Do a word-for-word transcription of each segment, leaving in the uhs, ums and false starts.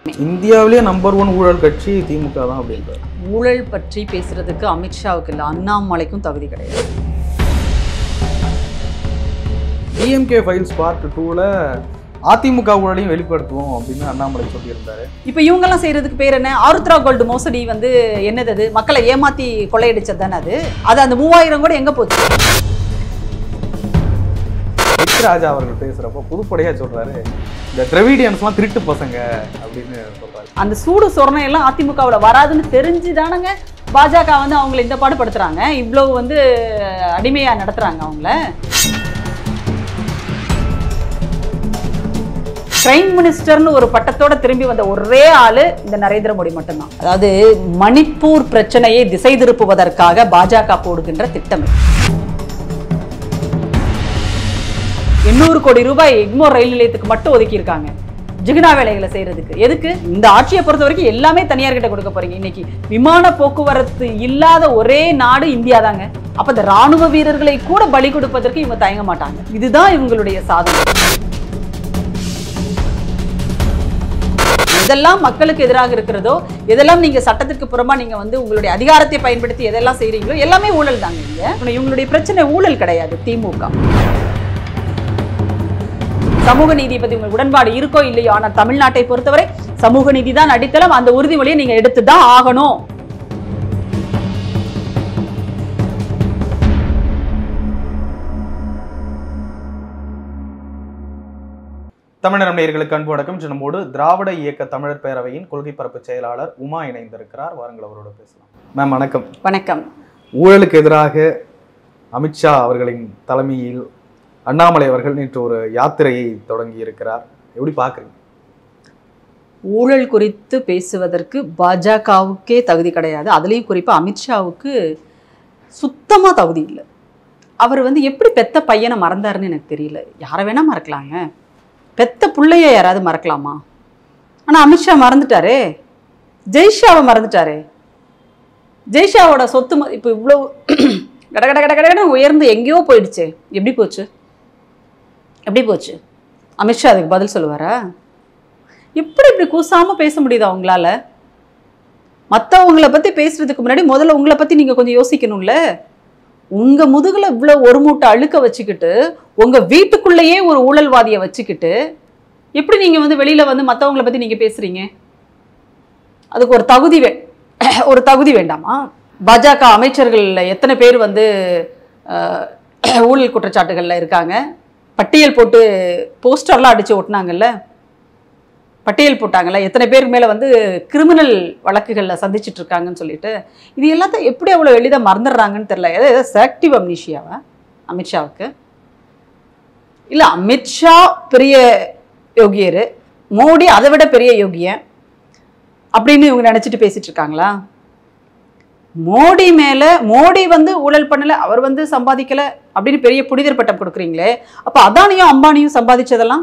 இந்தியாவிலேயே number one ஊழல் கட்சி திமுக தான் அப்படின்றார். ஊழல் பற்றி பேசுறதுக்கு அமித்ஷாவுக்கு இல்லை, அண்ணாமலைக்கும் தகுதி கிடையாது. டிஎம்கே ஃபைல்ஸ் பார்ட் டூவில் அதிமுக ஊழலையும் வெளிப்படுத்துவோம் அப்படின்னு அண்ணாமலை சொல்லியிருந்தாரு. இப்போ இவங்கெல்லாம் செய்யறதுக்கு பேர் என்ன? ஆருத்ரா கோல்டு மோசடி வந்து என்னது? அது மக்களை ஏமாத்தி கொள்ளையடிச்சது தானே அது. அது அந்த மூவாயிரம் கூட எங்க போச்சு? ராஜா அவர்கள் பேசுறப்போ புதுப்படையா சொல்றாரு, இந்த திராவிடியன்ஸ்லாம் திருட்டு பசங்க அப்படின்னு சொல்றாரு. அந்த சூடு சொரணை எல்லாம் அதிமுகவில் வராதுன்னு தெரிஞ்சுதானங்க பாஜக வந்து அவங்களை இந்த பாடுபடுத்துறாங்க, இவ்வளவு வந்து அடிமையா நடத்துறாங்க அவங்கள. பிரைம் மினிஸ்டர்னு ஒரு பட்டத்தோட திரும்பி வந்த ஒரே ஆளு இந்த நரேந்திர மோடி மட்டும்தான். அதாவது மணிப்பூர் பிரச்சனையை திசை திருப்புவதற்காக பாஜக போடுகின்ற திட்டம். எண்ணூறு கோடி ரூபாய் எக்மோர் ரயில் நிலையத்துக்கு மட்டும் ஒதுக்கி இருக்காங்க ஜிகினா வேலைகளை செய்யறதுக்கு. எதுக்கு? இந்த ஆட்சியை பொறுத்த வரைக்கும் எல்லாமே தனியார்கிட்ட கொடுக்க போறீங்க. இன்னைக்கு விமான போக்குவரத்து இல்லாத ஒரே நாடு இந்தியா தாங்க. அப்ப இந்த ராணுவ வீரர்களை கூட பலி கொடுப்பதற்கு இவங்க தயங்க மாட்டாங்க. இதுதான் இவங்களுடைய சாதனை. எதெல்லாம் மக்களுக்கு எதிராக இருக்கிறதோ, எதெல்லாம் நீங்க சட்டத்திற்கு புறமா நீங்க வந்து உங்களுடைய அதிகாரத்தை பயன்படுத்தி எதெல்லாம் செய்றீங்களோ எல்லாமே ஊழல் தாங்க. இங்க இவங்களுடைய பிரச்சனை ஊழல் கிடையாது. திமுக சமூக நீதியை பத்தி உங்களுக்கு உடன்பாடு இருக்கோ இல்லையோ, ஆனால் தமிழ்நாட்டை பொறுத்தவரை சமூக நீதி தான் அடித்தளம். அந்த உறுதிமொழியை நீங்க எடுத்துதான் ஆகணும். தமிழர் நேயர்களுக்கு அன்பு வணக்கம். நம்மோடு திராவிட இயக்க தமிழர் பேரவையின் கொள்கை பரப்பு செயலாளர் உமா இணைந்திருக்கிறார். வாருங்கள் அவரோட பேசலாம். மேம் வணக்கம். வணக்கம். ஊழலுக்கு எதிராக அமித்ஷா அவர்களின் தலைமையில் அண்ணாமலை அவர்கள் நேற்று ஒரு யாத்திரையை தொடங்கி இருக்கிறார். எப்படி பார்க்குறீங்க? ஊழல் குறித்து பேசுவதற்கு பாஜகவுக்கே தகுதி கிடையாது. அதுலேயும் குறிப்பாக அமித்ஷாவுக்கு சுத்தமாக தகுதி இல்லை. அவர் வந்து எப்படி பெத்த பையனை மறந்தாருன்னு எனக்கு தெரியல. யாரை வேணா மறக்கலாங்க, பெத்த பிள்ளைய யாராவது மறக்கலாமா? ஆனால் அமித்ஷா மறந்துட்டாரே, ஜெய்ஷாவை மறந்துட்டாரே. ஜெய்ஷாவோட சொத்து இப்போ இவ்வளோ கட கட கட கடன்னு உயர்ந்து எங்கேயோ போயிடுச்சு. எப்படி போச்சு? எப்படி போச்சு? அமித்ஷா அதுக்கு பதில் சொல்லுவாரா? எப்படி இப்படி கூசாமல் பேச முடியுது அவங்களால? மற்றவங்களை பற்றி பேசுறதுக்கு முன்னாடி முதல்ல உங்களை பற்றி நீங்கள் கொஞ்சம் யோசிக்கணும்ல. உங்கள் முதுகில் இவ்வளோ ஒரு மூட்டை அழுக்க வச்சுக்கிட்டு, உங்கள் வீட்டுக்குள்ளேயே ஒரு ஊழல்வாதியை வச்சுக்கிட்டு எப்படி நீங்கள் வந்து வெளியில் வந்து மற்றவங்களை பற்றி நீங்கள் பேசுகிறீங்க? அதுக்கு ஒரு தகுதி வே ஒரு தகுதி வேண்டாமா? பாஜக அமைச்சர்களில் எத்தனை பேர் வந்து ஊழல் குற்றச்சாட்டுகளில் இருக்காங்க? பட்டியல் போட்டு போஸ்டர்லாம் அடித்து ஓட்டினாங்கல்ல, பட்டியல் போட்டாங்கல்ல, எத்தனை பேருக்கு மேலே வந்து கிரிமினல் வழக்குகளில் சந்திச்சுட்டு இருக்காங்கன்னு சொல்லிட்டு. இது எல்லாத்தையும் எப்படி அவ்வளோ எளிதாக மறந்துடுறாங்கன்னு தெரியல. ஏதோ ஏதோ செலக்டிவ் அம்னீஷியாவா அமித்ஷாவுக்கு? இல்லை, அமித்ஷா பெரிய யோகியர், மோடி அதை விட பெரிய யோகியன் அப்படின்னு இவங்க நினச்சிட்டு பேசிட்டு இருக்காங்களா? மோடி மேலே மோடி வந்து ஊழல் பண்ணலை, அவர் வந்து சம்பாதிக்கலை அப்படின்னு பெரிய புனிதர் பட்டம் கொடுக்குறீங்களே, அப்போ அதானியும் அம்பானியும் சம்பாதிச்சதெல்லாம்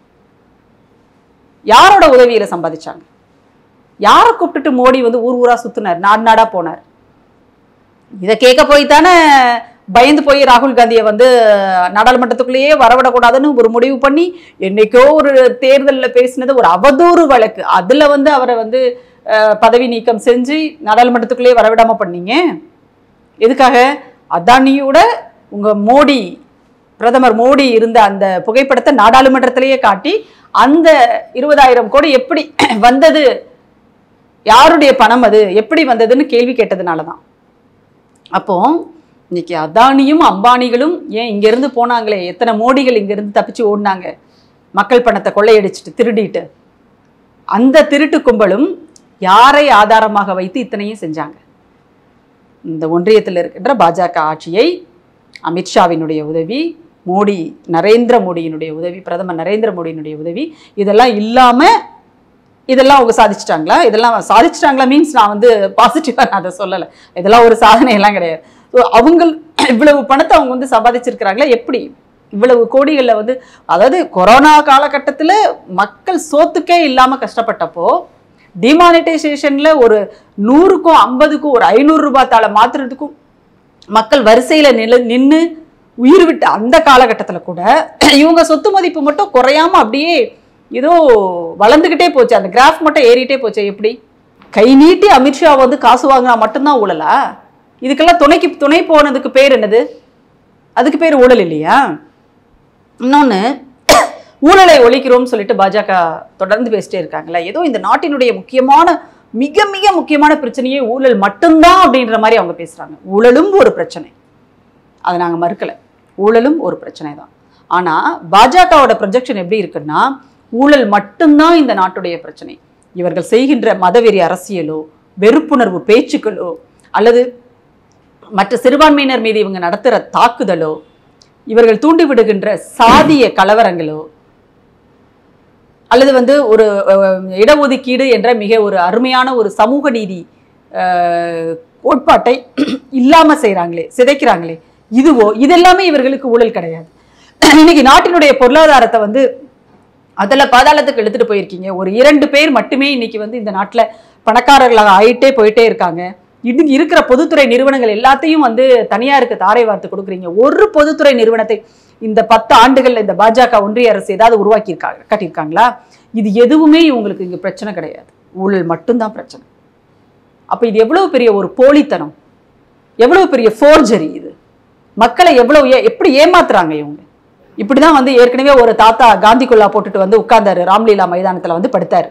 யாரோட உதவியில சம்பாதிச்சாங்க? யாரை கூப்பிட்டுட்டு மோடி வந்து ஊர் ஊரா சுத்தினார், நாடு நாடா போனார்? இதை கேட்க போய் தானே பயந்து போய் ராகுல் காந்தியை வந்து நாடாளுமன்றத்துக்குள்ளேயே வரவிடக்கூடாதுன்னு ஒரு முடிவு பண்ணி என்னைக்கோ ஒரு தேர்தலில் பேசினது ஒரு அவதூறு வழக்கு, அதுல வந்து அவரை வந்து பதவி நீக்கம் செஞ்சு நாடாளுமன்றத்துக்குள்ளேயே வரவிடாம பண்ணீங்க. எதுக்காக? அதானியோட உங்க மோடி, பிரதமர் மோடி இருந்த அந்த புகைப்படத்தை நாடாளுமன்றத்திலேயே காட்டி அந்த இருபதாயிரம் கோடி எப்படி வந்தது, யாருடைய பணம் அது, எப்படி வந்ததுன்னு கேள்வி கேட்டதுனால தான். அப்போ இன்னைக்கு அதானியும் அம்பானிகளும் ஏன் இங்கேருந்து போனாங்களே, எத்தனை மோடிகள் இங்கேருந்து தப்பிச்சு ஓடினாங்க மக்கள் பணத்தை கொள்ளையடிச்சிட்டு திருடிட்டு. அந்த திருட்டு கும்பலும் யாரை ஆதாரமாக வைத்து இத்தனையும் செஞ்சாங்க? இந்த ஒன்றியத்தில் இருக்கின்ற பாஜக ஆட்சியை அமித்ஷாவினுடைய உதவி, மோடி நரேந்திர மோடியினுடைய உதவி, பிரதமர் நரேந்திர மோடியினுடைய உதவி, இதெல்லாம் இல்லாமல் இதெல்லாம் அவங்க சாதிச்சிட்டாங்களா? இதெல்லாம் சாதிச்சிட்டாங்களா மீன்ஸ் நான் வந்து பாசிட்டிவாக நான் அதை சொல்லலை, இதெல்லாம் ஒரு சாதனையெல்லாம் கிடையாது. ஸோ அவங்க இவ்வளவு பணத்தை அவங்க வந்து சம்பாதிச்சிருக்கிறாங்களா? எப்படி இவ்வளவு கோடிகளில் வந்து, அதாவது கொரோனா காலகட்டத்தில் மக்கள் சோத்துக்கே இல்லாமல் கஷ்டப்பட்டப்போ டிமானிட்டைசேஷனில் ஒரு நூறுக்கும் ஐம்பதுக்கும் ஒரு ஐநூறு ரூபாய் தாளை மாற்றுறதுக்கும் மக்கள் வரிசையில் நில நின்று உயிர் விட்ட அந்த காலகட்டத்தில் கூட இவங்க சொத்து மதிப்பு மட்டும் குறையாம அப்படியே ஏதோ வளர்ந்துகிட்டே போச்சு, அந்த கிராஃப் மட்டும் ஏறிட்டே போச்சு. எப்படி கை நீட்டி அமித்ஷா வந்து காசு வாங்கினா மட்டும்தான் ஊழலா? இதுக்கெல்லாம் துணைக்கு துணை போனதுக்கு பேர் என்னது? அதுக்கு பேர் ஊழல் இல்லையா? இன்னொன்று, ஊழலை ஒழிக்கிறோம்னு சொல்லிட்டு பாஜக தொடர்ந்து பேசிட்டே இருக்காங்களே. ஏதோ இந்த நாட்டினுடைய முக்கியமான மிக மிக முக்கியமான பிரச்சனையே ஊழல் மட்டும்தான் அப்படின்ற மாதிரி அவங்க பேசுறாங்க. ஊழலும் ஒரு பிரச்சனை, அதை நாங்கள் மறுக்கலை. ஊழலும் ஒரு பிரச்சனை தான். ஆனால் பாஜகவோட ப்ரொஜெக்ஷன் எப்படி இருக்குன்னா, ஊழல் மட்டும்தான் இந்த நாட்டுடைய பிரச்சனை. இவர்கள் செய்கின்ற மதவெறி அரசியலோ, வெறுப்புணர்வு பேச்சுக்களோ, அல்லது மற்ற சிறுபான்மையினர் மீது இவங்க நடத்துகிற தாக்குதலோ, இவர்கள் தூண்டிவிடுகின்ற சாதிய கலவரங்களோ, அல்லது வந்து ஒரு இடஒதுக்கீடு என்ற மிக ஒரு அருமையான ஒரு சமூக நீதி கோட்பாட்டை இல்லாமல் செய்கிறாங்களே, சிதைக்கிறாங்களே, இதுவோ இதெல்லாமே இவர்களுக்கு ஊழல் கிடையாது. இன்னைக்கு நாட்டினுடைய பொருளாதாரத்தை வந்து அதில் பாதாளத்துக்கு எடுத்துட்டு போயிருக்கீங்க. ஒரு இரண்டு பேர் மட்டுமே இன்னைக்கு வந்து இந்த நாட்டில் பணக்காரர்களாக ஆயிட்டே போயிட்டே இருக்காங்க. இது இருக்கிற பொதுத்துறை நிறுவனங்கள் எல்லாத்தையும் வந்து தனியாருக்கு தாரை வார்த்து கொடுக்குறீங்க. ஒரு பொதுத்துறை நிறுவனத்தை இந்த பத்து ஆண்டுகள்ல இந்த பாஜக ஒன்றிய அரசு ஏதாவது உருவாக்கி இருக்காங்க கட்டியிருக்காங்களா? இது எதுவுமே இவங்களுக்கு இங்க பிரச்சனை கிடையாது. ஊழல் மட்டும்தான் பிரச்சனை. அப்ப இது எவ்வளவு பெரிய ஒரு போலித்தனம், எவ்வளவு பெரிய ஃபோர்ஜரி! இது மக்களை எவ்வளவு எப்படி ஏமாத்துறாங்க இவங்க. இப்படிதான் வந்து ஏற்கனவே ஒரு தாத்தா காந்தி குல்லா போட்டுட்டு வந்து உட்கார்ந்தாரு, ராம்லீலா மைதானத்துல வந்து படுத்தாரு.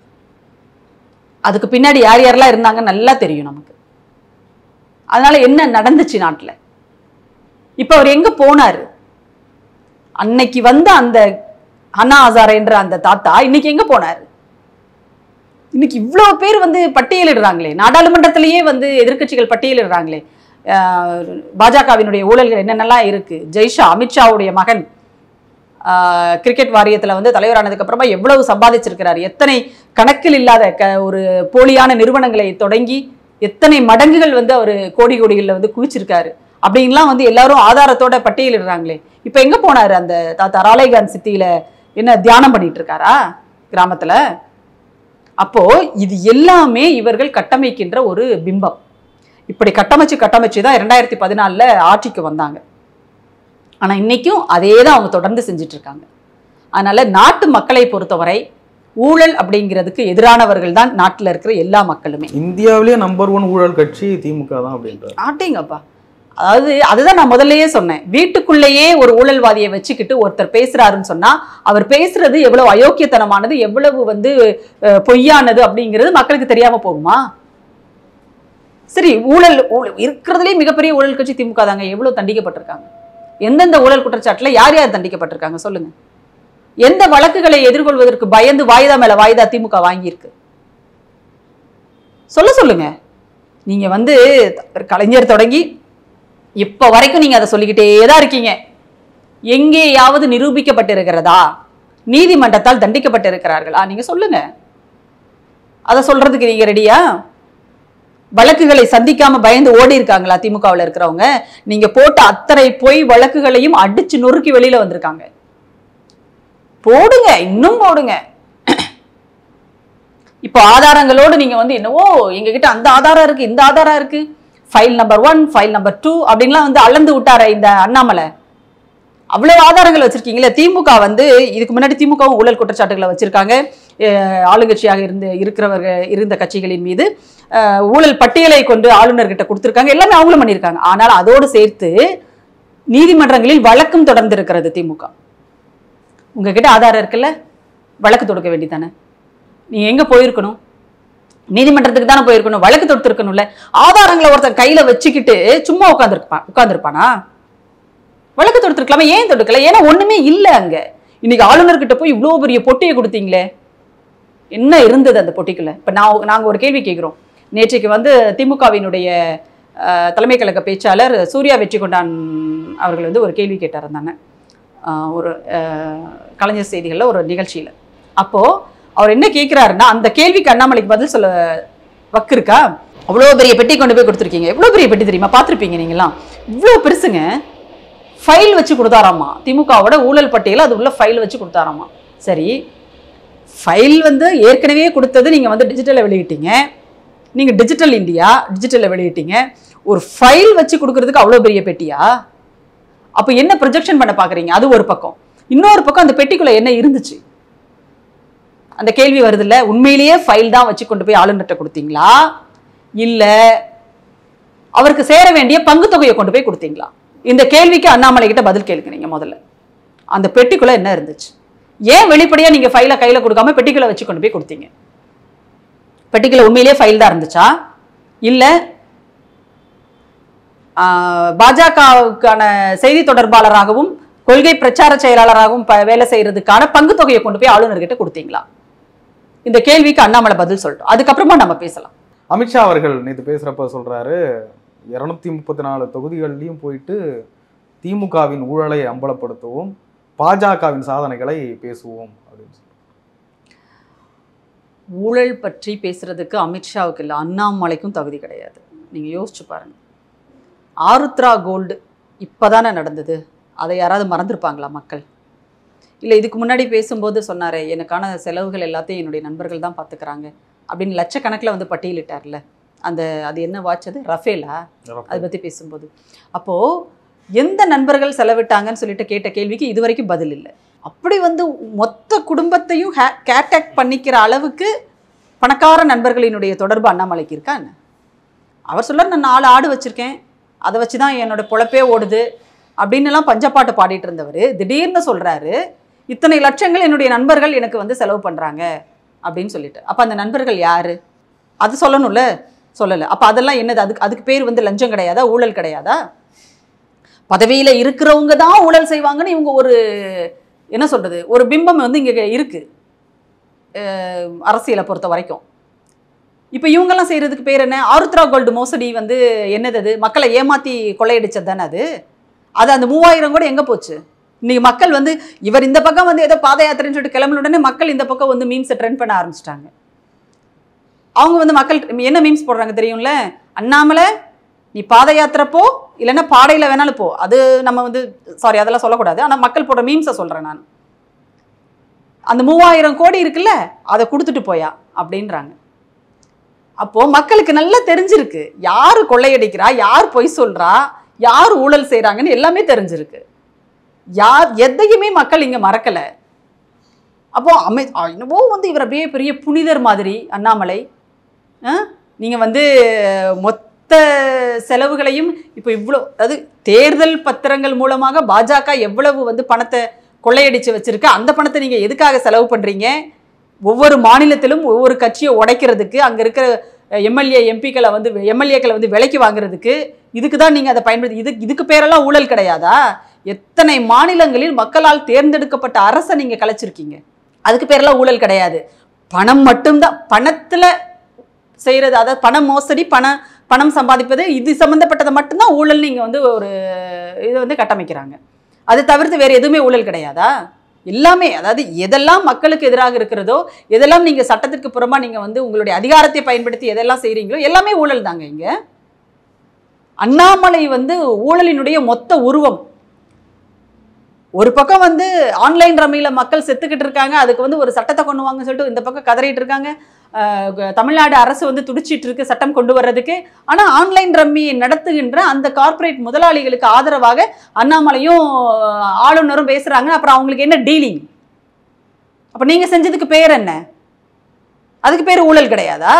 அதுக்கு பின்னாடி யார் யாரெல்லாம் இருந்தாங்கன்னு நல்லா தெரியும் நமக்கு. அதனால என்ன நடந்துச்சு நாட்டுல? இப்ப அவர் எங்க போனாரு? அன்னைக்கு வந்து அந்த அண்ணா ஹசாரே என்ற அந்த தாத்தா இன்னைக்கு எங்க போனாரு? இன்னைக்கு இவ்வளவு பேர் வந்து பட்டியலிடுறாங்களே, நாடாளுமன்றத்திலேயே வந்து எதிர்கட்சிகள் பட்டியலிடுறாங்களே பாஜகவினுடைய ஊழல்கள் என்னென்னலாம் இருக்கு. ஜெய்ஷா, அமித்ஷாவுடைய மகன், கிரிக்கெட் வாரியத்தில் வந்து தலைவரானதுக்கு அப்புறமா எவ்வளவு சம்பாதிச்சிருக்கிறார், எத்தனை கணக்கில் இல்லாத க ஒரு போலியான நிறுவனங்களை தொடங்கி எத்தனை மடங்குகள் வந்து அவர் கோடி கோடிகளில் வந்து குவிச்சிருக்காரு அப்படின்லாம் வந்து எல்லாரும் ஆதாரத்தோட பட்டியலிடுறாங்களே. இப்போ எங்கே போனார் அந்த தாத்தா? ராலேகான் சித்தியில என்ன தியானம் பண்ணிட்டு இருக்காரா கிராமத்தில்? அப்போ இது எல்லாமே இவர்கள் கட்டமைக்கின்ற ஒரு பிம்பம். இப்படி கட்டமைச்சு கட்டமைச்சு தான் இரண்டாயிரத்தி பதினாலுல ஆட்சிக்கு வந்தாங்க. ஆனா இன்னைக்கும் அதே தான் அவங்க தொடர்ந்து செஞ்சுட்டு இருக்காங்க. அதனால நாட்டு மக்களை பொறுத்தவரை ஊழல் அப்படிங்கிறதுக்கு எதிரானவர்கள் தான் நாட்டில் இருக்கிற எல்லா மக்களுமே. இந்தியாவிலேயே நம்பர் ஒன் ஊழல் கட்சி திமுக தான் அப்படின்றார். ஆட்டேங்கப்பா. அதாவது அதுதான் நான் முதல்லயே சொன்னேன். வீட்டுக்குள்ளேயே ஒரு ஊழல்வாதியை வச்சுக்கிட்டு ஒருத்தர் பேசுறாருன்னு சொன்னா அவர் பேசுறது எவ்வளவு அயோக்கியத்தனமானது, எவ்வளவு வந்து பொய்யானது அப்படிங்கிறது மக்களுக்கு தெரியாம போகுமா? சரி, ஊழல் இருக்கிறதுலே மிகப்பெரிய ஊழல் கட்சி திமுக தாங்க. எவ்வளவு தண்டிக்கப்பட்டிருக்காங்க? எந்தெந்த ஊழல் குற்றச்சாட்டுல யார் யார் தண்டிக்கப்பட்டிருக்காங்க சொல்லுங்க. எந்த வழக்குகளை எதிர்கொள்வதற்கு பயந்து வாய்தா மேல வாய்தா திமுக வாங்கியிருக்கு சொல்ல சொல்லுங்க. நீங்க வந்து கலைஞர் தொடங்கி இப்ப வரைக்கும் நீங்க அதை சொல்லிக்கிட்டே தான் இருக்கீங்க. எங்கேயாவது நிரூபிக்கப்பட்டிருக்கிறதா? நீதிமன்றத்தால் தண்டிக்கப்பட்டிருக்கிறார்களா? நீங்க சொல்லுங்க. அதை சொல்றதுக்கு நீங்க ரெடியா? வழக்குகளை சந்திக்காம பயந்து ஓடி இருக்காங்களா திமுகவில் இருக்கிறவங்க? நீங்க போட்ட அத்தனை பொய் வழக்குகளையும் அடிச்சு நொறுக்கி வெளியில வந்திருக்காங்க. போடுங்க, இன்னும் போடுங்க. இப்போ ஆதாரங்களோடு நீங்க வந்து என்னவோ எங்க கிட்ட அந்த ஆதாரம் இருக்கு, இந்த ஆதாரம் இருக்கு, file number one, file number two அப்படின்லாம் வந்து அளந்து விட்டார இந்த அண்ணாமலை. அவ்வளவு ஆதாரங்கள் வச்சிருக்கீங்களே. திமுக வந்து இதுக்கு முன்னாடி திமுகவும் ஊழல் குற்றச்சாட்டுகளை வச்சிருக்காங்க. ஆளுங்கட்சியாக இருந்து இருக்கிறவர்கள் இருந்த கட்சிகளின் மீது ஊழல் பட்டியலை கொண்டு ஆளுநர்கிட்ட கொடுத்துருக்காங்க. எல்லாமே அவங்களும் பண்ணியிருக்காங்க. ஆனால் அதோடு சேர்த்து நீதிமன்றங்களில் வழக்கும் தொடர்ந்து இருக்கிறது திமுக. உங்ககிட்ட ஆதாரம் இருக்குல்ல, வழக்கு தொடுக்க வேண்டியதானே? நீ எங்க போயிருக்கணும்? நீதிமன்றத்துக்கு தானே போயிருக்கணும், வழக்கு தொடுத்திருக்கணும்ல. ஆதாரங்களை ஒருத்தன் கையில வச்சுக்கிட்டு சும்மா உட்காந்துருப்பான் உட்காந்துருப்பானா? வழக்கு தொடுத்திருக்கலாமே, ஏன் தொடுக்கல? ஏன்னா ஒண்ணுமே இல்லை அங்க. இன்னைக்கு ஆளுநர்கிட்ட போய் இவ்வளவு பெரிய பொட்டியை கொடுத்தீங்களே, என்ன இருந்தது அந்த பொட்டிக்குள்ள? இப்ப நான் நாங்க ஒரு கேள்வி கேட்கிறோம். நேற்றைக்கு வந்து திமுகவினுடைய தலைமை கழக பேச்சாளர் சூர்யா வெற்றி கொண்டான் அவர்கள் வந்து ஒரு கேள்வி கேட்டார் தானே ஒரு கலைஞர் செய்திகளில் ஒரு நிகழ்ச்சியில். அப்போ அவர் என்ன கேட்கிறாருன்னா, அந்த கேள்விக்கு அண்ணாமலைக்கு பதில் சொல்ல வக்கு இருக்கா? அவ்வளோ பெரிய பெட்டி கொண்டு போய் கொடுத்துருக்கீங்க. எவ்வளோ பெரிய பெட்டி தெரியுமா? பார்த்துருப்பீங்க நீங்களாம். இவ்வளோ பெருசுங்க. ஃபைல் வச்சு கொடுத்தாராமா திமுகவோட ஊழல் பட்டியல், அது உள்ள ஃபைல் வச்சு கொடுத்தாராமா. சரி, ஃபைல் வந்து ஏற்கனவே கொடுத்தது நீங்கள் வந்து டிஜிட்டலில் வெளியிட்டீங்க. நீங்கள் டிஜிட்டல் இந்தியா டிஜிட்டலில் வெளியிட்டீங்க. ஒரு ஃபைல் வச்சு கொடுக்கறதுக்கு அவ்வளோ பெரிய பெட்டியா? அப்போ என்ன ப்ரொஜெக்ஷன் பண்ண பார்க்குறீங்க? அது ஒரு பக்கம். இன்னொரு பக்கம் அந்த பெட்டிக்குள்ளே என்ன இருந்துச்சு? அந்த கேள்வி வருது இல்ல, உண்மையிலேயே ஃபைல் தான் வச்சு கொண்டு போய் ஆளுநர்கிட்ட கொடுத்தீங்களா இல்ல அவருக்கு சேர வேண்டிய பங்கு தொகையை கொண்டு போய் கொடுத்தீங்களா? இந்த கேள்விக்கு அண்ணாமலை கிட்ட பதில் கேளுங்க நீங்க முதல்ல. அந்த பெட்டிக்குள்ள என்ன இருந்துச்சு? ஏன் வெளிப்படையா நீங்க ஃபைலை கையில கொடுக்காம பெட்டிக்குள்ள வச்சு கொண்டு போய் கொடுத்தீங்க? பெட்டிக்குள்ள உண்மையிலேயே ஃபைல் தான் இருந்துச்சா இல்ல பாஜகவுக்கான செய்தி தொடர்பாளராகவும் கொள்கை பிரச்சார செயலாளராகவும் வேலை செய்யறதுக்கான பங்கு தொகையை கொண்டு போய் ஆளுநர்கிட்ட கொடுத்தீங்களா? இந்த கேள்விக்கு அண்ணாமலை பதில் சொல்றோம், அதுக்கப்புறமா நம்ம பேசலாம். அமித்ஷா அவர்கள் நேற்று பேசுறப்ப சொல்றாரு, இருநூத்தி முப்பத்தி நாலு தொகுதிகள்லையும் போயிட்டு திமுகவின் ஊழலை அம்பலப்படுத்துவோம், பாஜகவின் சாதனைகளை பேசுவோம் அப்படின்னு சொல்லி. ஊழல் பற்றி பேசுறதுக்கு அமித்ஷாவுக்கு இல்லை, அண்ணாமலைக்கும் தகுதி கிடையாது. நீங்க யோசிச்சு பாருங்க. ஆருத்ரா கோல்டு இப்பதானே நடந்தது, அதை யாராவது மறந்துருப்பாங்களா மக்கள்? இல்லை இதுக்கு முன்னாடி பேசும்போது சொன்னாரே, எனக்கான செலவுகள் எல்லாத்தையும் என்னுடைய நண்பர்கள் தான் பார்த்துக்கிறாங்க அப்படின்னு லட்சக்கணக்கில் வந்து பட்டியலிட்டார்ல. அந்த அது என்ன வாட்ச், அது ரஃபேலா, அதை பற்றி பேசும்போது அப்போது எந்த நண்பர்கள் செலவிட்டாங்கன்னு சொல்லிட்டு கேட்ட கேள்விக்கு இது வரைக்கும் பதில் இல்லை. அப்படி வந்து மொத்த குடும்பத்தையும் ஹே கேட்டாக் பண்ணிக்கிற அளவுக்கு பணக்கார நண்பர்களினுடைய தொடர்பு அண்ணாமலைக்கு இருக்கா என்ன? அவர் சொல்ல, நான் நாலு ஆடு வச்சுருக்கேன், அதை வச்சு தான் என்னோட பொழப்பே ஓடுது அப்படின்னுலாம் பஞ்சப்பாட்டு பாடிட்டு இருந்தவர் திடீர்னு சொல்கிறாரு, இத்தனை லட்சங்கள் என்னுடைய நண்பர்கள் எனக்கு வந்து செலவு பண்ணுறாங்க அப்படின்னு சொல்லிட்டு. அப்போ அந்த நண்பர்கள் யார் அது சொல்லணும்ல, சொல்லலை. அப்போ அதெல்லாம் என்னது? அதுக்கு அதுக்கு பேர் வந்து லஞ்சம் கிடையாதா, ஊழல் கிடையாதா? பதவியில் இருக்கிறவங்க தான் ஊழல் செய்வாங்கன்னு இவங்க ஒரு என்ன சொல்கிறது, ஒரு பிம்பம் வந்து இங்கே இருக்குது அரசியலை பொறுத்த வரைக்கும். இப்போ இவங்கெல்லாம் செய்கிறதுக்கு பேர் என்ன? ஆருத்ரா கோல்டு மோசடி வந்து என்னது? அது மக்களை ஏமாற்றி கொள்ளையடிச்சது தானே அது. அது அந்த மூவாயிரம் கூட எங்கே போச்சு? இன்னைக்கு மக்கள் வந்து இவர் இந்த பக்கம் வந்து ஏதோ பாத யாத்திரைன்னு சொல்லிட்டு கிளம்பின உடனே மக்கள் இந்த பக்கம் வந்து மீம்ஸை ட்ரெண்ட் பண்ண ஆரம்பிச்சிட்டாங்க. அவங்க வந்து மக்கள் என்ன மீம்ஸ் போடுறாங்க தெரியும்ல, அண்ணாமலை நீ பாத யாத்திரை போ, இல்லைன்னா பாடையில் வேணாலும் போ. அது நம்ம வந்து சாரி அதெல்லாம் சொல்லக்கூடாது, ஆனால் மக்கள் போடுற மீம்ஸை சொல்கிறேன் நான். அந்த மூவாயிரம் கோடி இருக்குல்ல, அதை கொடுத்துட்டு போயா அப்படின்றாங்க. அப்போது மக்களுக்கு நல்லா தெரிஞ்சிருக்கு யார் கொள்ளையடிக்கிறா, யார் பொய் சொல்கிறா, யார் ஊழல் செய்கிறாங்கன்னு எல்லாமே தெரிஞ்சிருக்கு. யார் எதையுமே மக்கள் இங்கே மறக்கலை. அப்போ அமை என்னவோ வந்து இவர் அப்படியே பெரிய புனிதர் மாதிரி அண்ணாமலை. நீங்கள் வந்து மொத்த செலவுகளையும் இப்போ இவ்வளோ, அதாவது தேர்தல் பத்திரங்கள் மூலமாக பாஜக எவ்வளவு வந்து பணத்தை கொள்ளையடிச்சு வச்சிருக்கு, அந்த பணத்தை நீங்கள் எதுக்காக செலவு பண்ணுறீங்க? ஒவ்வொரு மாநிலத்திலும் ஒவ்வொரு கட்சியை உடைக்கிறதுக்கு, அங்கே இருக்கிற எம்எல்ஏ எம்பிக்களை வந்து எம்எல்ஏக்களை வந்து விலைக்கு வாங்குறதுக்கு, இதுக்கு தான் நீங்கள் அதை பயன்படுத்தி. இது இதுக்கு பேரெல்லாம் ஊழல் கிடையாதா? எத்தனை மாநிலங்களில் மக்களால் தேர்ந்தெடுக்கப்பட்ட அரசை நீங்கள் கலைச்சிருக்கீங்க, அதுக்கு பேரெல்லாம் ஊழல் கிடையாது. பணம் மட்டும்தான், பணத்தில் செய்கிறது, அதாவது பண மோசடி, பண பணம் சம்பாதிப்பது, இது சம்மந்தப்பட்டதை மட்டும்தான் ஊழல் நீங்கள் வந்து ஒரு இதை வந்து கட்டமைக்கிறாங்க. அது தவிர்த்து வேறு எதுவுமே ஊழல் கிடையாதா? எல்லாமே, அதாவது எதெல்லாம் மக்களுக்கு எதிராக இருக்கிறதோ, எதெல்லாம் நீங்கள் சட்டத்திற்கு புறமா நீங்கள் வந்து உங்களுடைய அதிகாரத்தை பயன்படுத்தி எதெல்லாம் செய்கிறீங்களோ எல்லாமே ஊழல் தாங்க. இங்கே அண்ணாமலை வந்து ஊழலினுடைய மொத்த உருவம். ஒரு பக்கம் வந்து ஆன்லைன் ரம்மியில் மக்கள் செத்துக்கிட்டு இருக்காங்க, அதுக்கு வந்து ஒரு சட்டத்தை கொண்டு வாங்கன்னு சொல்லிட்டு இந்த பக்கம் கதறிட்டு இருக்காங்க. தமிழ்நாடு அரசு வந்து துடிச்சிட்டு இருக்கு சட்டம் கொண்டு வர்றதுக்கு. ஆனால் ஆன்லைன் ரம்மி நடத்துகின்ற அந்த கார்ப்பரேட் முதலாளிகளுக்கு ஆதரவாக அண்ணாமலையும் ஆளுநரும் பேசுறாங்க. அப்புறம் அவங்களுக்கு என்ன டீலிங்? அப்ப நீங்க செஞ்சதுக்கு பேர் என்ன? அதுக்கு பேர் ஊழல் கிடையாதா?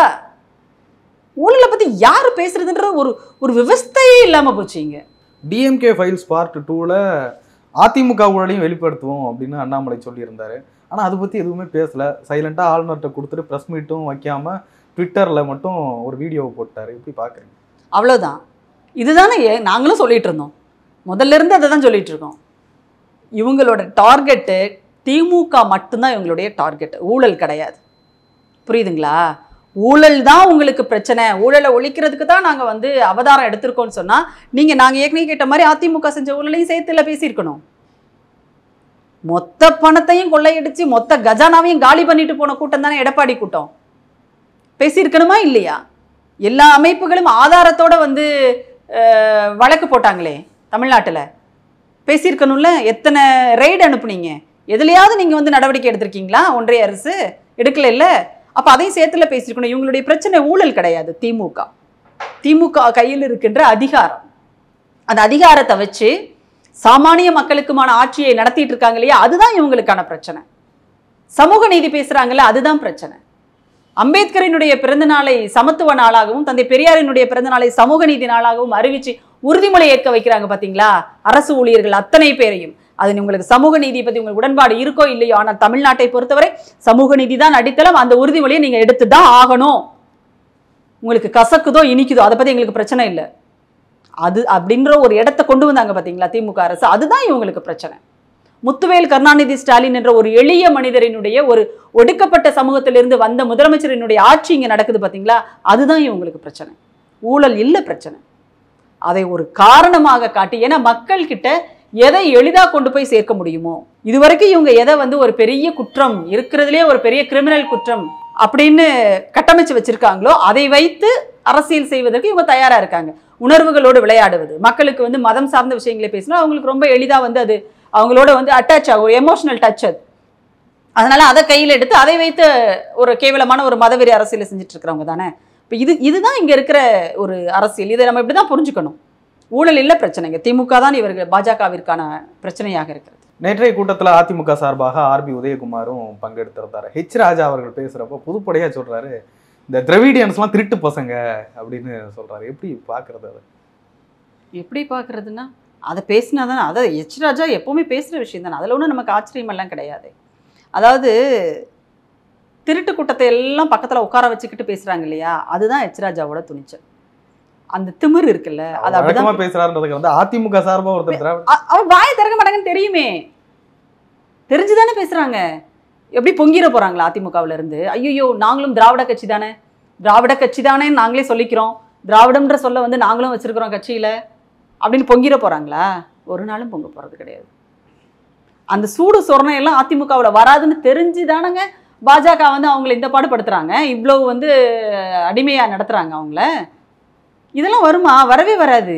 ஊழலை பத்தி யாரு பேசுறதுன்ற ஒரு ஒரு விவஸ்தையே இல்லாம போச்சுங்க. டிஎம்கே ஃபைல்ஸ் பார்ட் டூல அதிமுக ஊழலையும் வெளிப்படுத்துவோம் அப்படின்னு அண்ணாமலை சொல்லியிருந்தாரு. ஆனால் அதை பற்றி எதுவுமே பேசலை. சைலண்டாக ஆளுநர்கிட்ட கொடுத்துட்டு ப்ரெஸ் மீட்டும் வைக்காமல் ட்விட்டரில் மட்டும் ஒரு வீடியோவை போட்டார். எப்படி பார்க்குறீங்க? அவ்வளோதான். இதுதானே நாங்களும் சொல்லிட்டு இருந்தோம், முதல்ல இருந்து அதை தான் சொல்லிட்டு இருக்கோம். இவங்களோட டார்கெட்டு திமுக மட்டும்தான் இவங்களுடைய டார்கெட், ஊழல் கிடையாது. புரியுதுங்களா? ஊழல் தான் உங்களுக்கு பிரச்சனை, ஊழலை ஒழிக்கிறதுக்கு தான் நாங்கள் வந்து அவதாரம் எடுத்திருக்கோம்னு சொன்னால், நீங்கள் நாங்கள் ஏற்கனவே கேட்ட மாதிரி அதிமுக செஞ்ச ஊழலையும் சேர்த்துல பேசியிருக்கணும். மொத்த பணத்தையும் கொள்ளையடிச்சு மொத்த கஜானாவையும் காலி பண்ணிட்டு போன கூட்டம் தானே எடப்பாடி கூட்டம். பேசியிருக்கணுமா இல்லையா? எல்லா அமைப்புகளும் ஆதாரத்தோட வந்து வழக்கு போட்டாங்களே தமிழ்நாட்டில், பேசியிருக்கணும்ல. எத்தனை ரெய்டு அனுப்புனீங்க? எதுலையாவது நீங்கள் வந்து நடவடிக்கை எடுத்திருக்கீங்களா? ஒன்றிய அரசு எடுக்கல இல்லை. அப்போ அதையும் சேர்த்துல பேசியிருக்கணும். இவங்களுடைய பிரச்சனை ஊழல் கிடையாது. திமுக திமுக கையில் இருக்கின்ற அதிகாரம், அந்த அதிகாரத்தை வச்சு சாமானிய மக்களுக்குமான ஆட்சியை நடத்திட்டு இருக்காங்க இல்லையா, அதுதான் இவங்களுக்கான பிரச்சனை. சமூக நீதி பேசுறாங்கல்ல, அதுதான் பிரச்சனை. அம்பேத்கரினுடைய பிறந்த நாளை சமத்துவ நாளாகவும் தந்தை பெரியாரினுடைய பிறந்த நாளை சமூக நீதி நாளாகவும் அறிவிச்சு உறுதிமொழி ஏற்க வைக்கிறாங்க பாத்தீங்களா, அரசு ஊழியர்கள் அத்தனை பேரையும். அது உங்களுக்கு சமூக நீதியை பத்தி உங்களுக்கு உடன்பாடு இருக்கோ இல்லையோ, ஆனால் தமிழ்நாட்டை பொறுத்தவரை சமூக நீதி தான் அடித்தளம். அந்த உறுதிமொழியை நீங்க எடுத்துதான் ஆகணும். உங்களுக்கு கசக்குதோ இனிக்குதோ அதை பத்தி எங்களுக்கு பிரச்சனை இல்லை. அது அப்படின்ற ஒரு இடத்தை கொண்டு வந்தாங்க பாத்தீங்களா திமுக அரசு, அதுதான் இவங்களுக்கு பிரச்சனை. முத்துவேல் கருணாநிதி ஸ்டாலின் என்ற ஒரு எளிய மனிதரினுடைய ஒரு ஒடுக்கப்பட்ட சமூகத்திலிருந்து வந்த முதலமைச்சரினுடைய ஆட்சி இங்க நடக்குது பாத்தீங்களா, அதுதான் இவங்களுக்கு பிரச்சனை. ஊழல் இல்லை பிரச்சனை. அதை ஒரு காரணமாக காட்டி, ஏன்னா மக்கள் கிட்ட எதை எளிதா கொண்டு போய் சேர்க்க முடியுமோ, இதுவரைக்கும் இவங்க எதை வந்து ஒரு பெரிய குற்றம் இருக்கிறதுலே ஒரு பெரிய கிரிமினல் குற்றம் அப்படின்னு கட்டமைச்சு வச்சிருக்காங்களோ அதை வைத்து அரசியல் செய்வதற்கு இவங்க தயாரா இருக்காங்க. உணர்வுகளோடு விளையாடுவது, மக்களுக்கு வந்து மதம் சார்ந்த விஷயங்களை பேசினா அவங்களுக்கு ரொம்ப எளிதா வந்து அது அவங்களோட வந்து அட்டாச் ஆகும், எமோஷனல் டச் அது. அதனால அதை கையில் எடுத்து அதை வைத்து ஒரு கேவலமான ஒரு மதவெறி அரசியலை செஞ்சுட்டு இருக்கிறவங்க தானே. இப்போ இது இதுதான் இங்க இருக்கிற ஒரு அரசியல். இதை நம்ம இப்படிதான் புரிஞ்சுக்கணும். ஊழல் இல்லை பிரச்சனைங்க, திமுக தான் இவர்கள் பாஜகவிற்கான பிரச்சனையாக இருக்கிறது. நேற்றைய கூட்டத்தில் அதிமுக சார்பாக ஆர்பி உதயகுமாரும் பங்கெடுத்திருந்தாரு. ஹெச் ராஜா அவர்கள் பேசுறப்போ பொதுப்படையா சொல்றாரு, இந்த திராவிடியன்ஸ்லாம் திருட்டு பசங்க அப்படின்னு சொல்றாரு. எப்படி பாக்குறது அதை? எப்படி பாக்குறதுன்னா அதை பேசினா தானே, அதை ஹெச் ராஜா எப்பவுமே பேசுற விஷயம் தானே, அதில் ஒன்றும் நமக்கு ஆச்சரியம் எல்லாம் கிடையாது. அதாவது திருட்டு கூட்டத்தை எல்லாம் பக்கத்துல உட்கார வச்சுக்கிட்டு பேசுறாங்க இல்லையா, அதுதான் ஹெச் ராஜாவோட துணிச்சல். அந்த திமிர் இருக்குல்ல, அது அப்படிதான் பேசுறாருன்றதுக்கு வந்து அதிமுக சார்பா ஒருத்தர் அவர் வாயை திறக்க மாட்டாங்கன்னு தெரியுமே, தெரிஞ்சுதானே பேசுறாங்க. எப்படி பொங்கிட போறாங்களா அதிமுகவுல இருந்து, ஐயோ நாங்களும் திராவிட கட்சி தானே, திராவிட கட்சி தானே நாங்களே சொல்லிக்கிறோம், திராவிடம்ன்ற சொல்ல வந்து நாங்களும் வச்சிருக்கிறோம் கட்சியில அப்படின்னு பொங்கிட போறாங்களா? ஒரு நாளும் பொங்க போறது கிடையாது. அந்த சூடு சொரணை எல்லாம் அதிமுகவுல வராதுன்னு தெரிஞ்சுதானங்க பாஜக வந்து அவங்களை இந்த பாடுபடுத்துறாங்க, இவ்வளவு வந்து அடிமையா நடத்துறாங்க அவங்கள. இதெல்லாம் வருமா? வரவே வராது.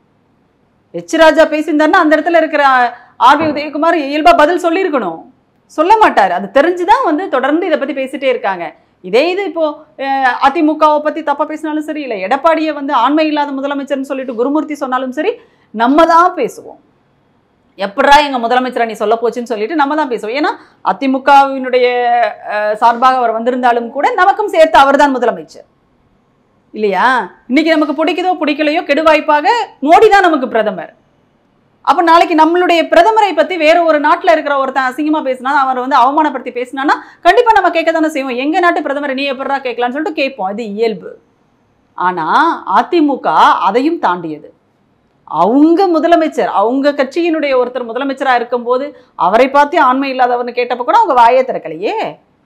ஹெச் ராஜா பேசியிருந்தாருன்னா அந்த இடத்துல இருக்கிற ஆர்பி உதயகுமார் இயல்பா பதில் சொல்லியிருக்கணும், சொல்ல மாட்டார். அது தெரிஞ்சுதான் வந்து தொடர்ந்து இதை பத்தி பேசிட்டே இருக்காங்க. இதே இது இப்போ அதிமுகவை பத்தி தப்பா பேசினாலும் சரி, இல்லை எடப்பாடியை வந்து ஆண்மை இல்லாத முதலமைச்சர்னு சொல்லிட்டு குருமூர்த்தி சொன்னாலும் சரி, நம்ம தான் பேசுவோம். எப்படா எங்க முதலமைச்சரை நீ சொல்ல போச்சுன்னு சொல்லிட்டு நம்ம தான் பேசுவோம். ஏன்னா அதிமுகவினுடைய சார்பாக அவர் வந்திருந்தாலும் கூட நமக்கும் சேர்த்து அவர் தான் முதலமைச்சர் இல்லையா. இன்னைக்கு நமக்கு பிடிக்குதோ பிடிக்கலையோ கெடுவாய்ப்பாக மோடி தான் நமக்கு பிரதமர். அப்ப நாளைக்கு நம்மளுடைய பிரதமரை பத்தி வேற ஒரு நாட்டுல இருக்கிற ஒருத்தன் அசிங்கமா பேசினா, அவர் வந்து அவமானப்படுத்தி பேசினான்னா கண்டிப்பா நம்ம கேட்க தானே செய்வோம். எங்க நாட்டு பிரதமரை நீ எப்படா கேட்கலான்னு சொல்லிட்டு கேட்போம், அது இயல்பு. ஆனா அதிமுக அதையும் தாண்டியது. அவங்க முதலமைச்சர், அவங்க கட்சியினுடைய ஒருத்தர் முதலமைச்சரா இருக்கும் போது அவரை பார்த்து ஆண்மை இல்லாதவர்னு கேட்டப்ப கூட அவங்க வாயே திறக்கலையே.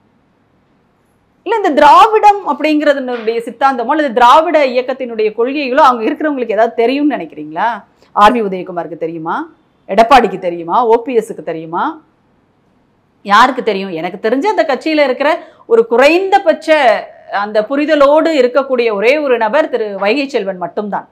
இல்ல இந்த திராவிடம் அப்படிங்கிறதுனுடைய சித்தாந்தமோ அல்லது திராவிட இயக்கத்தினுடைய கொள்கைகளோ அவங்க இருக்கிறவங்களுக்கு ஏதாவது தெரியும்னு நினைக்கிறீங்களா? ஆர்பி உதயகுமாருக்கு தெரியுமா? எடப்பாடிக்கு தெரியுமா? ஓபிஎஸ்க்கு தெரியுமா? யாருக்கு தெரியும்? எனக்கு தெரிஞ்ச அந்த கட்சியில இருக்கிற ஒரு குறைந்தபட்ச அந்த புரிதலோடு இருக்கக்கூடிய ஒரே ஒரு நபர் திரு வைகை செல்வன் மட்டும்தான்.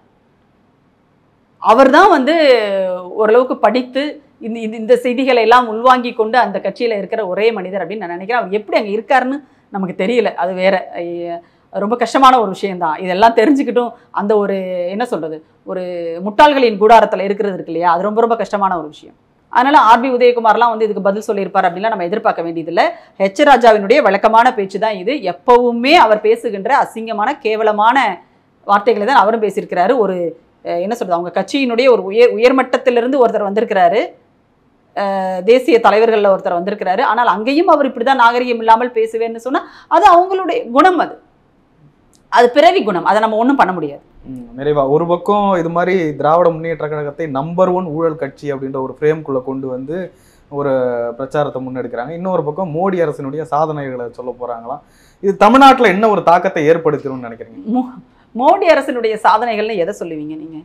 அவர் தான் வந்து ஓரளவுக்கு படித்து இந்த இந்த செய்திகளை எல்லாம் உள்வாங்கி கொண்டு அந்த கட்சியில இருக்கிற ஒரே மனிதர் அப்படின்னு நான் நினைக்கிறேன். அவர் எப்படி அங்கே இருக்காருன்னு நமக்கு தெரியல, அது வேற. ரொம்ப கஷ்டமான ஒரு விஷயம்தான். இதெல்லாம் தெரிஞ்சுக்கிட்டும் அந்த ஒரு என்ன சொல்றது, ஒரு முட்டாள்களின் கூடாரத்தில் இருக்கிறது இருக்கு இல்லையா, அது ரொம்ப ரொம்ப கஷ்டமான ஒரு விஷயம். அதனால ஆர்பி உதயகுமார்லாம் வந்து இதுக்கு பதில் சொல்லியிருப்பார் அப்படின்லாம் நம்ம எதிர்பார்க்க வேண்டியதில்லை. ஹெச் ராஜாவினுடைய வழக்கமான பேச்சு தான் இது. எப்பவுமே அவர் பேசுகின்ற அசிங்கமான கேவலமான வார்த்தைகளை தான் அவரும் பேசியிருக்கிறாரு. ஒரு என்ன சொல்றது, அவங்க கட்சியினுடைய ஒரு உயர் உயர்மட்டத்திலிருந்து ஒருத்தர் வந்திருக்கிறாரு, தேசிய தலைவர்களில் ஒருத்தர் வந்திருக்கிறாரு. ஆனால் அங்கேயும் அவர் இப்படிதான் நாகரிகம் இல்லாமல் பேசுவேன்னு சொன்னா அது அவங்களுடைய குணம், அது அது பிறவி குணம், அதை நம்ம ஒன்றும் பண்ண முடியாது. நிறைவா ஒரு பக்கம் இது மாதிரி திராவிட முன்னேற்ற கழகத்தை நம்பர் ஒன் ஊழல் கட்சி அப்படின்ற ஒரு ஃப்ரேம்குள்ள கொண்டு வந்து ஒரு பிரச்சாரத்தை முன்னெடுக்கிறாங்க. இன்னொரு பக்கம் மோடி அரசினுடைய சாதனைகளை சொல்ல போறாங்களாம். இது தமிழ்நாட்டில் என்ன ஒரு தாக்கத்தை ஏற்படுத்திடும்னு நினைக்கிறீங்க? மோடி அரசினுடைய சாதனைகள்னு எதை சொல்லுவீங்க நீங்க?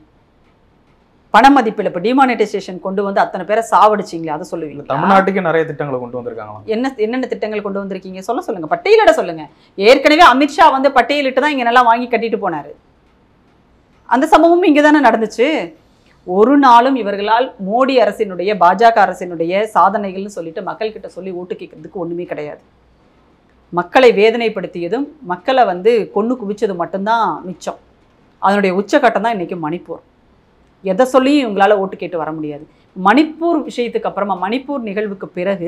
பண மதிப்பில் இப்போ டிமானிட்டைசேஷன் கொண்டு வந்து அத்தனை பேரை சாவடிச்சிங்களே, அதை சொல்லுவீங்க? தமிழ்நாட்டுக்கு நிறைய திட்டங்களை கொண்டு வந்திருக்காங்க. என்ன என்னென்ன திட்டங்கள் கொண்டு வந்திருக்கீங்க சொல்ல சொல்லுங்க, பட்டியலிட சொல்லுங்க. ஏற்கனவே அமித்ஷா வந்து பட்டியலிட்டு தான் இங்க நல்லா வாங்கி கட்டிட்டு போனாரு. அந்த சம்பவமும் இங்கே தானே நடந்துச்சு. ஒரு நாளும் இவர்களால் மோடி அரசினுடைய பாஜக அரசினுடைய சாதனைகள்னு சொல்லிட்டு மக்கள் கிட்ட சொல்லி ஓட்டு கேட்கறதுக்கு ஒண்ணுமே கிடையாது. மக்களை வேதனைப்படுத்தியதும் மக்களை வந்து கொண்டு குவிச்சது மட்டும்தான் மிச்சம். அதனுடைய உச்சக்கட்டம் தான் இன்னைக்கு மணிப்பூர். எதை சொல்லியும் இவங்களால ஓட்டு கேட்டு வர முடியாது. மணிப்பூர் விஷயத்துக்கு அப்புறமா, மணிப்பூர் நிகழ்வுக்கு பிறகு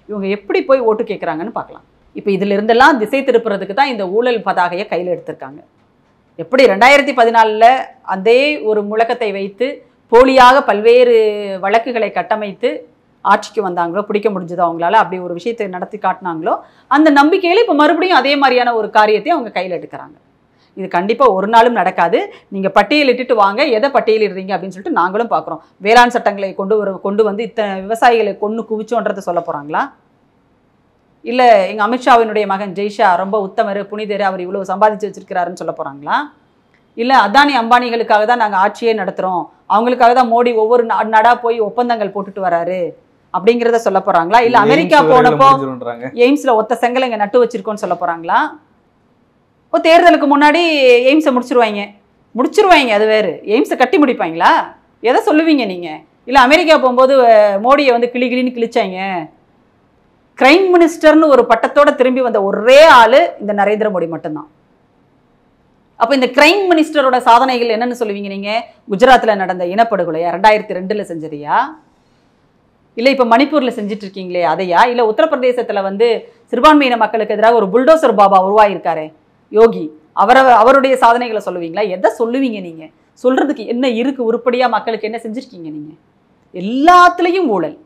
இவங்க எப்படி போய் ஓட்டு கேட்குறாங்கன்னு பார்க்கலாம். இப்போ இதில் இருந்தெல்லாம் திசை திருப்புறதுக்கு தான் இந்த ஊழல் பதாகையை கையில் எடுத்திருக்காங்க. எப்படி ரெண்டாயிரத்தி பதினாலில் அதே ஒரு முழக்கத்தை வைத்து போலியாக பல்வேறு வழக்குகளை கட்டமைத்து ஆட்சிக்கு வந்தாங்களோ, பிடிக்க முடிஞ்சதோ அவங்களால, அப்படி ஒரு விஷயத்தை நடத்தி காட்டினாங்களோ, அந்த நம்பிக்கையில் இப்போ மறுபடியும் அதே மாதிரியான ஒரு காரியத்தை அவங்க கையில் எடுக்கிறாங்க. இது கண்டிப்பாக ஒரு நாளும் நடக்காது. நீங்கள் பட்டியலிட்டுட்டு வாங்க, எதை பட்டியலிடுறீங்க அப்படின்னு சொல்லிட்டு நாங்களும் பார்க்குறோம். வேளாண் சட்டங்களை கொண்டு வர கொண்டு வந்து இத்தனை விவசாயிகளை கொண்டு குவிச்சோன்றதை சொல்ல போகிறாங்களா? இல்லை எங்கள் அமித்ஷாவினுடைய மகன் ஜெய்ஷா ரொம்ப உத்தமர், புனிதர், அவர் இவ்வளோ சம்பாதிச்சு வச்சிருக்கிறாருன்னு சொல்ல போகிறாங்களா? இல்லை அதானி அம்பானிகளுக்காக தான் நாங்கள் ஆட்சியே நடத்துகிறோம், அவங்களுக்காக தான் மோடி ஒவ்வொரு நாடாக போய் ஒப்பந்தங்கள் போட்டுட்டு வராரு அப்படிங்கிறத சொல்ல போகிறாங்களா? இல்லை அமெரிக்கா போனப்போ எய்ம்ஸில் ஒத்த செங்கலை இங்கே நட்டு வச்சிருக்கோன்னு சொல்ல போகிறாங்களா? இப்போ தேர்தலுக்கு முன்னாடி எய்ம்ஸை முடிச்சிருவாங்க முடிச்சிருவாங்க அது வேறு. எய்ம்ஸை கட்டி முடிப்பாங்களா? எதை சொல்லுவீங்க நீங்கள்? இல்லை அமெரிக்கா போகும்போது மோடியை வந்து கிளி கிளின்னு கிழிச்சாங்க, கிரைம் மினிஸ்டர்னு ஒரு பட்டத்தோட திரும்பி வந்த ஒரே ஆளு இந்த நரேந்திர மோடி மட்டும்தான். அப்போ இந்த கிரைம் மினிஸ்டரோட சாதனைகள் என்னன்னு சொல்லுவீங்க நீங்க? குஜராத்தில் நடந்த இனப்படுகொலையா? ரெண்டாயிரத்தி ரெண்டுல செஞ்சதையா? இல்லை இப்போ மணிப்பூரில் செஞ்சுட்டு இருக்கீங்களே அதையா? இல்லை உத்தரப்பிரதேசத்தில் வந்து சிறுபான்மையின மக்களுக்கு எதிராக ஒரு புல்டோசர் பாபா உருவாயிருக்காரு யோகி, அவரை அவருடைய சாதனைகளை சொல்லுவீங்களா? எதை சொல்லுவீங்க நீங்க? சொல்றதுக்கு என்ன இருக்கு? உருப்படியா மக்களுக்கு என்ன செஞ்சிருக்கீங்க நீங்க? எல்லாத்துலேயும் ஊழல்.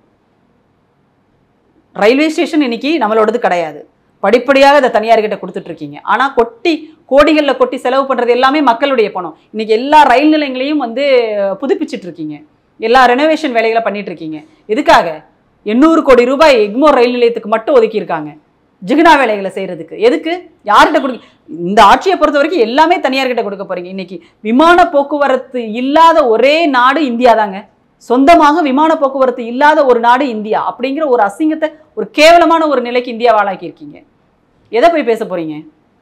ரயில்வே ஸ்டேஷன் இன்னைக்கு நம்மளோடது கிடையாது, படிப்படியாக அதை தனியார்கிட்ட கொடுத்துட்டு இருக்கீங்க. ஆனால் கொட்டி கோடிகளில் கொட்டி செலவு பண்ணுறது எல்லாமே மக்களுடைய பணம். இன்னைக்கு எல்லா ரயில் நிலையங்களையும் வந்து புதுப்பிச்சுட்டு இருக்கீங்க, எல்லா ரெனோவேஷன் வேலைகளை பண்ணிட்டு இருக்கீங்க. எதுக்காக? எண்ணூறு கோடி ரூபாய் எக்மோர் ரயில் நிலையத்துக்கு மட்டும் ஒதுக்கியிருக்காங்க ஜிகினா வேலைகளை செய்யறதுக்கு. எதுக்கு? யார்கிட்ட கொடுக்க? இந்த ஆட்சியை பொறுத்த வரைக்கும் எல்லாமே தனியார்கிட்ட கொடுக்க போறீங்க. இன்னைக்கு விமான போக்குவரத்து இல்லாத ஒரே நாடு இந்தியா தாங்க. சொந்தமாக விமான போக்குவரத்து இல்லாத ஒரு நாடு இந்தியா அப்படிங்கிற ஒரு அசிங்கத்தை, ஒரு கேவலமான ஒரு நிலைக்கு இந்தியா ஆளாக்கி இருக்கீங்க. எதை போய் பேச போறீங்க?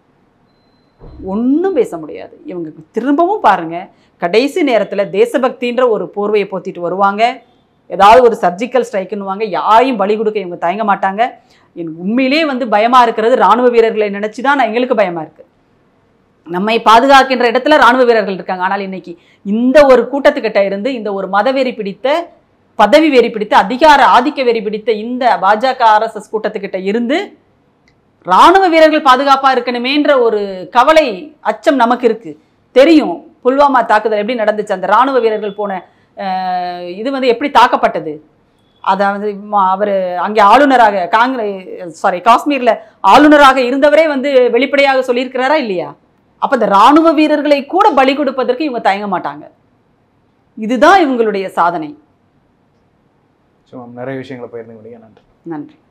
ஒன்றும் பேச முடியாது. இவங்க திரும்பவும் பாருங்க, கடைசி நேரத்தில் தேசபக்தின்ற ஒரு போர்வையை போத்திட்டு வருவாங்க, ஏதாவது ஒரு சர்ஜிக்கல் ஸ்ட்ரைக்குன்னுவாங்க, யாரையும் பலி கொடுக்க இவங்க தயங்க மாட்டாங்க. எனக்கு உண்மையிலே வந்து பயமா இருக்கிறது ராணுவ வீரர்களை நினைச்சு தான் நான் எங்களுக்கு பயமா இருக்கு. நம்மை பாதுகாக்கின்ற இடத்துல ராணுவ வீரர்கள் இருக்காங்க. ஆனால் இன்னைக்கு இந்த ஒரு கூட்டத்துக்கிட்ட இருந்து, இந்த ஒரு மதவெறி பிடித்த, பதவி வெறி பிடித்த, அதிகார ஆதிக்க வெறி பிடித்த இந்த பாஜக ஆர்எஸ்எஸ் கூட்டத்துக்கிட்ட இருந்து ராணுவ வீரர்கள் பாதுகாப்பா இருக்கணுமேன்ற ஒரு கவலை, அச்சம் நமக்கு இருக்கு. தெரியும் புல்வாமா தாக்குதல் எப்படி நடந்துச்சு, அந்த ராணுவ வீரர்கள் போன இது வந்து எப்படி தாக்கப்பட்டது. அதாவது அவர் அங்கே ஆளுநராக, காங்கிரஸ் சாரி காஷ்மீர்ல ஆளுநராக இருந்தவரே வந்து வெளிப்படையாக சொல்லியிருக்கிறாரா இல்லையா? அப்ப இந்த ராணுவ வீரர்களை கூட பலி கொடுப்பதற்கு இவங்க தயங்க மாட்டாங்க. இதுதான் இவங்களுடைய சாதனை. நிறைய விஷயங்களை பகிர்ந்து. நன்றி. நன்றி.